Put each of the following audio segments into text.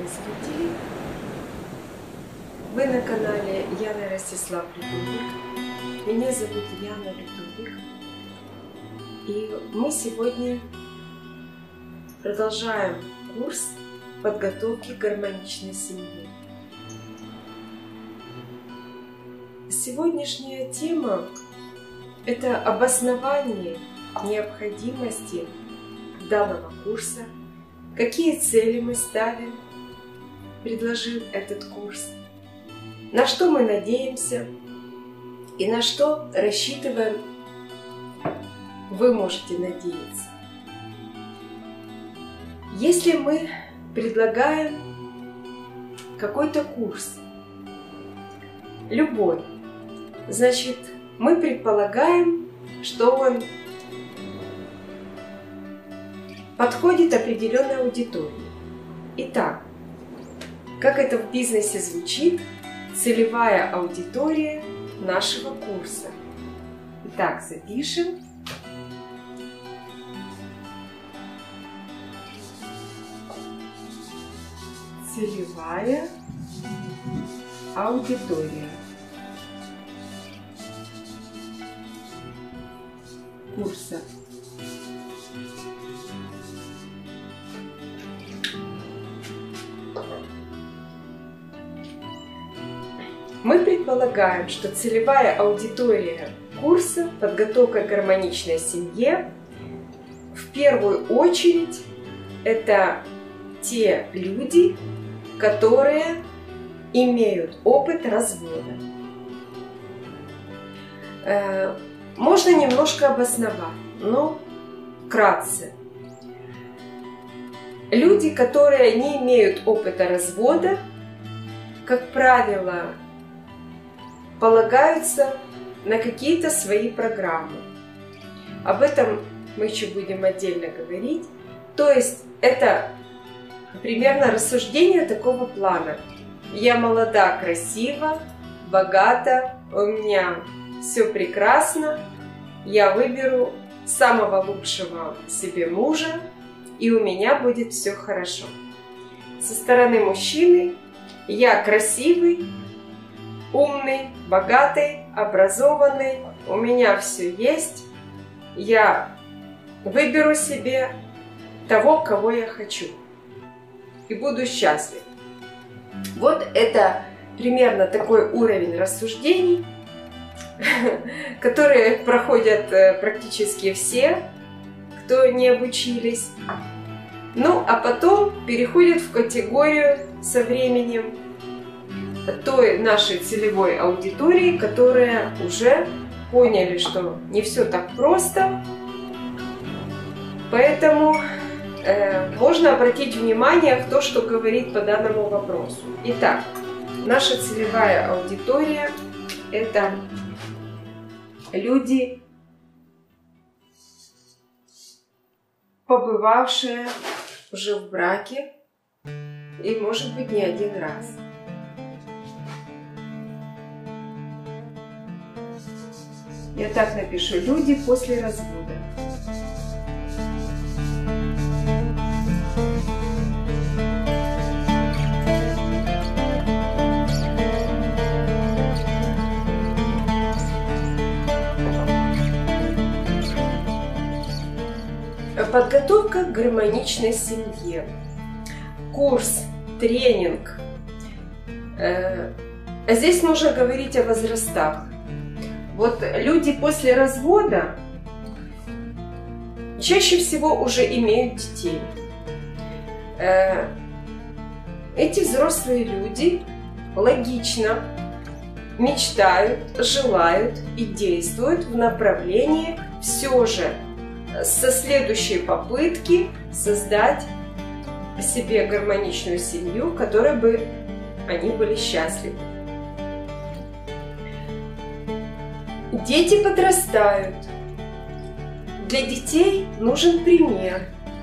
телезрители! Вы на канале Яна Ростислав Людовик. Меня зовут Яна Людовик. И мы сегодня продолжаем курс подготовки к гармоничной семье. Сегодняшняя тема – это обоснование необходимости данного курса, какие цели мы ставим, предложив этот курс, на что мы надеемся и на что рассчитываем, вы можете надеяться. Если мы предлагаем какой-то курс, любой, значит, мы предполагаем, что он подходит определенной аудитории. Итак, как это в бизнесе звучит, целевая аудитория нашего курса. Итак, запишем. Целевая аудитория курса. Мы предполагаем, что целевая аудитория курса «Подготовка к гармоничной семье» в первую очередь это те люди, которые имеют опыт развода. Можно немножко обосновать, но вкратце. Люди, которые не имеют опыта развода, как правило, полагаются на какие-то свои программы. Об этом мы еще будем отдельно говорить. То есть это примерно рассуждение такого плана. Я молода, красива, богата, у меня все прекрасно, я выберу самого лучшего себе мужа, и у меня будет все хорошо. Со стороны мужчины я красивый, умный, богатый, образованный, у меня все есть, я выберу себе того, кого я хочу, и буду счастлив. Вот это примерно такой уровень рассуждений, которые проходят практически все, кто не обучились. Ну, а потом переходят в категорию со временем той нашей целевой аудитории, которые уже поняли, что не все так просто, поэтому можно обратить внимание в то, что говорит по данному вопросу. Итак, наша целевая аудитория – это люди, побывавшие уже в браке и, может быть, не один раз. Я так напишу: люди после развода. Подготовка к гармоничной семье. Курс, тренинг. Здесь нужно говорить о возрастах. Вот люди после развода чаще всего уже имеют детей. Эти взрослые люди логично мечтают, желают и действуют в направлении все же со следующей попытки создать себе гармоничную семью, в которой бы они были счастливы. Дети подрастают. Для детей нужен пример,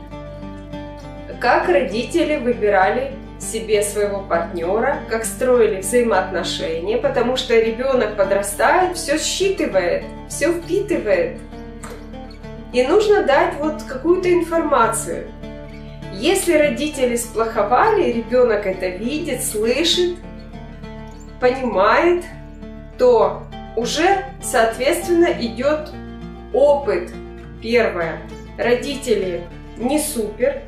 как родители выбирали себе своего партнера, как строили взаимоотношения, потому что ребенок подрастает, все считывает, все впитывает. И нужно дать вот какую-то информацию. Если родители сплоховали, ребенок это видит, слышит, понимает, то уже, соответственно, идет опыт. Первое. Родители не супер,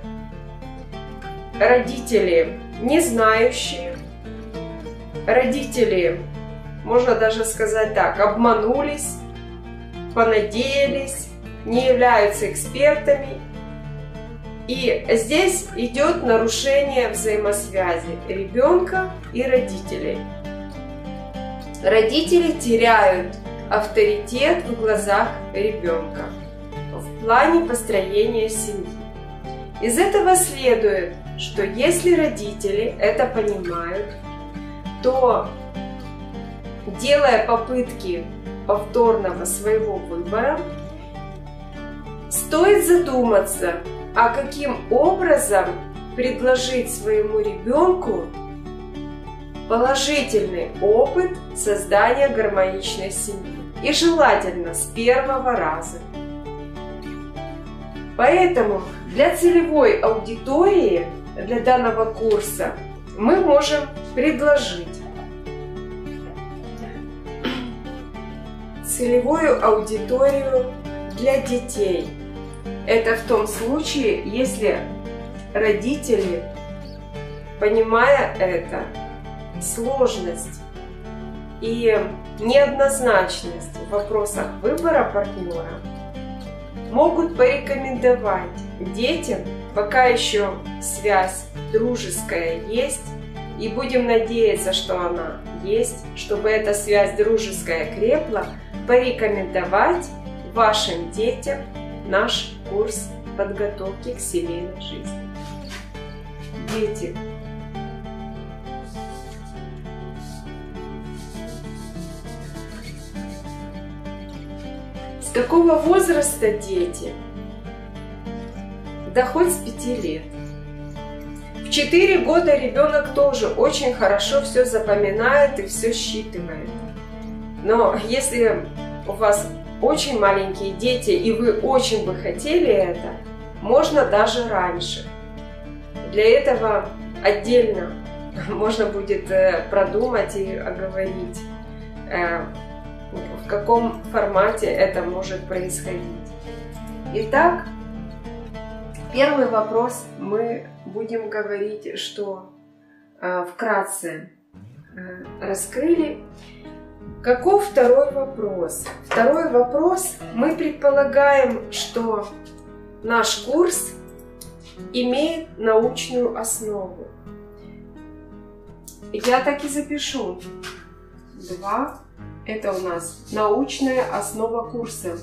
родители не знающие, родители, можно даже сказать так, обманулись, понадеялись, не являются экспертами. И здесь идет нарушение взаимосвязи ребенка и родителей. Родители теряют авторитет в глазах ребенка в плане построения семьи. Из этого следует, что если родители это понимают, то, делая попытки повторного своего выбора, стоит задуматься, а каким образом предложить своему ребенку положительный опыт создания гармоничной семьи. И желательно с первого раза. Поэтому для целевой аудитории, для данного курса, мы можем предложить целевую аудиторию для детей. Это в том случае, если родители, понимая это, сложность и неоднозначность в вопросах выбора партнера, могут порекомендовать детям, пока еще связь дружеская есть, и будем надеяться, что она есть, чтобы эта связь дружеская крепла, порекомендовать вашим детям наш курс подготовки к семейной жизни. Дети. С какого возраста дети? Да хоть с 5 лет. В 4 года ребенок тоже очень хорошо все запоминает и все считывает. Но если у вас очень маленькие дети и вы очень бы хотели это, можно даже раньше. Для этого отдельно можно будет продумать и оговорить, в каком формате это может происходить. Итак, первый вопрос мы будем говорить, что вкратце раскрыли. Каков второй вопрос? Второй вопрос. Мы предполагаем, что наш курс имеет научную основу. Я так и запишу. 2. Это у нас научная основа курса.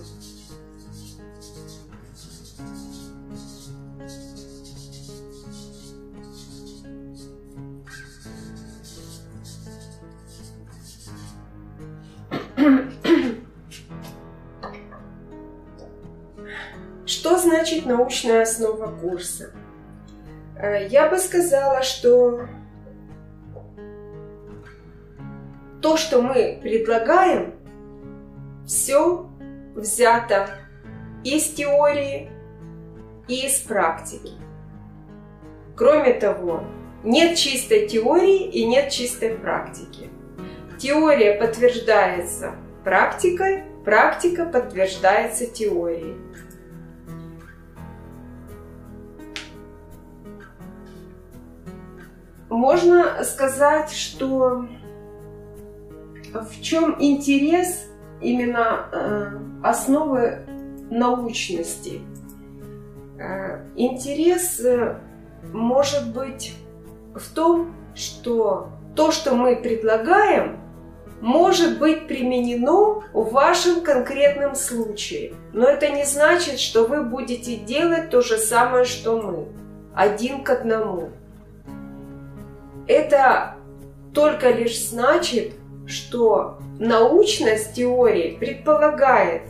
Что значит научная основа курса? Я бы сказала, что то, что мы предлагаем, все взято из теории и из практики. Кроме того, нет чистой теории и нет чистой практики. Теория подтверждается практикой, практика подтверждается теорией. Можно сказать, что в чем интерес именно основы научности? Интерес может быть в том, что то, что мы предлагаем, может быть применено в вашем конкретном случае. Но это не значит, что вы будете делать то же самое, что мы, 1 к 1. Это только лишь значит, что научность теории предполагает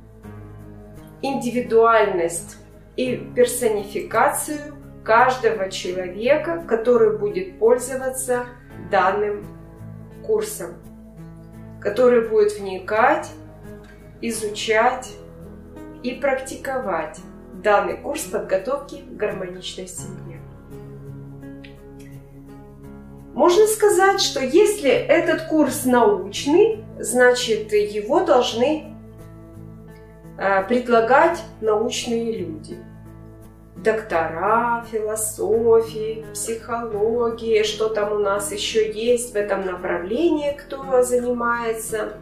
индивидуальность и персонификацию каждого человека, который будет пользоваться данным курсом, который будет вникать, изучать и практиковать данный курс подготовки к гармоничной семье. Можно сказать, что если этот курс научный, значит, его должны предлагать научные люди. Доктора философии, психологии, что там у нас еще есть в этом направлении, кто занимается.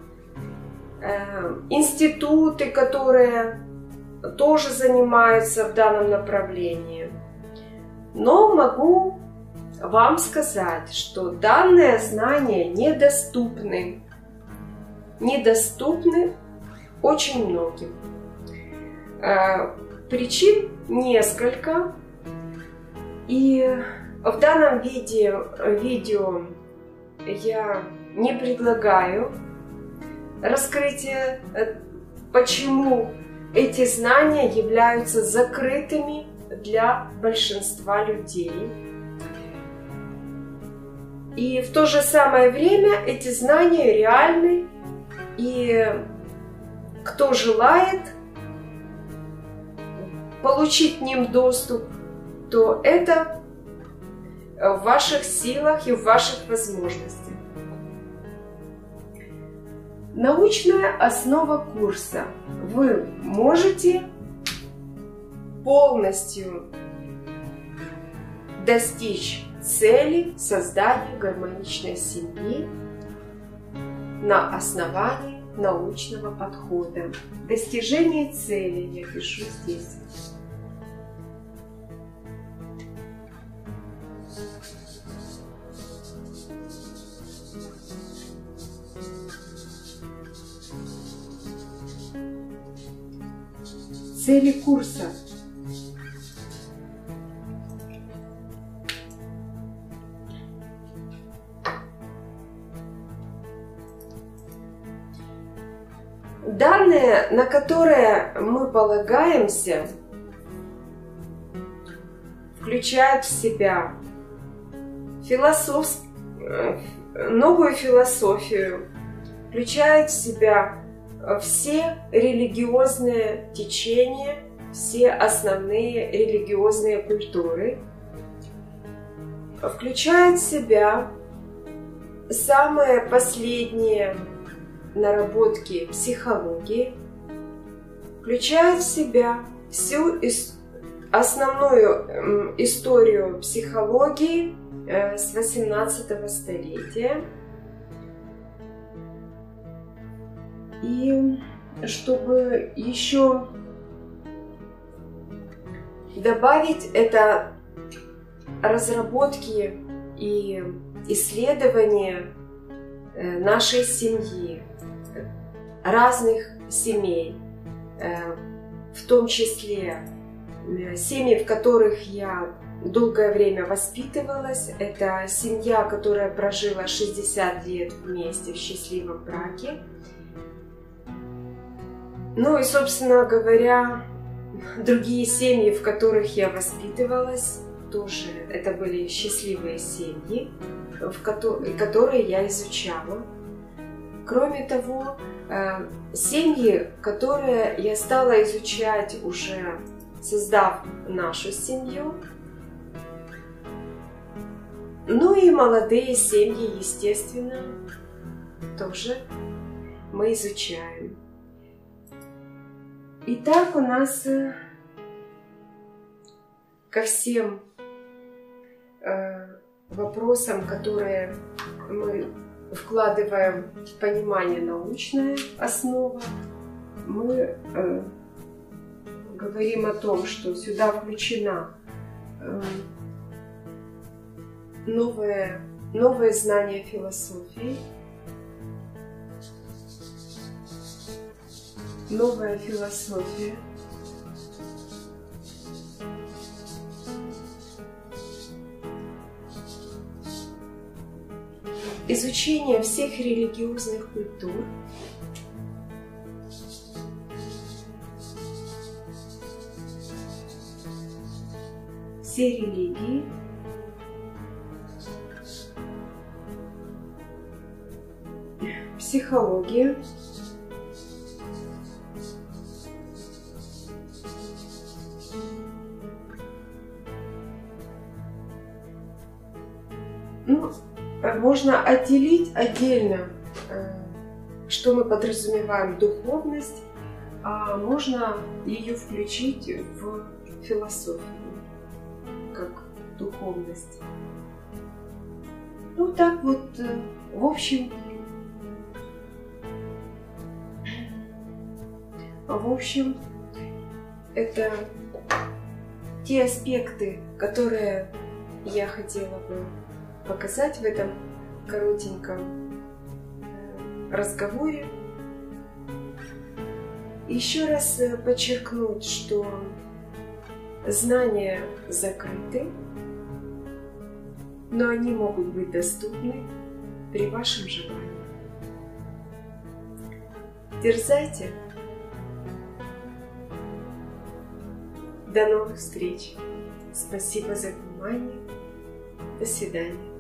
Институты, которые тоже занимаются в данном направлении. Но могу вам сказать, что данные знания недоступны. Недоступны очень многим. Причин несколько. И в данном видео я не предлагаю раскрытие, почему эти знания являются закрытыми для большинства людей. И в то же самое время эти знания реальны, и кто желает получить к ним доступ, то это в ваших силах и в ваших возможностях. Научная основа курса. Вы можете полностью достичь цели создания гармоничной семьи на основании научного подхода. Достижение цели я пишу здесь. Цели курса. Данные, на которые мы полагаемся, включают в себя новую философию, включают в себя все религиозные течения, все основные религиозные культуры, включают в себя самые последние наработки психологии, включают в себя всю основную историю психологии с 18 столетия. И чтобы еще добавить, это разработки и исследования нашей семьи, разных семей, в том числе семьи, в которых я долгое время воспитывалась. Это семья, которая прожила 60 лет вместе в счастливом браке. Ну и, собственно говоря, другие семьи, в которых я воспитывалась, тоже это были счастливые семьи, которые я изучала. Кроме того, семьи, которые я стала изучать уже создав нашу семью, ну и молодые семьи, естественно, тоже мы изучаем. Итак, у нас ко всем вопросам, которые мы вкладываем в понимание научная основа, мы говорим о том, что сюда включена новое знание философии, новая философия, изучение всех религиозных культур, все религии, психология, можно отделить отдельно, что мы подразумеваем духовность, а можно ее включить в философию, как духовность. Ну так вот, в общем, это те аспекты, которые я хотела бы показать в этом коротеньком разговоре. Еще раз подчеркнуть, что знания закрыты, но они могут быть доступны при вашем желании. Дерзайте! До новых встреч! Спасибо за внимание! До свидания!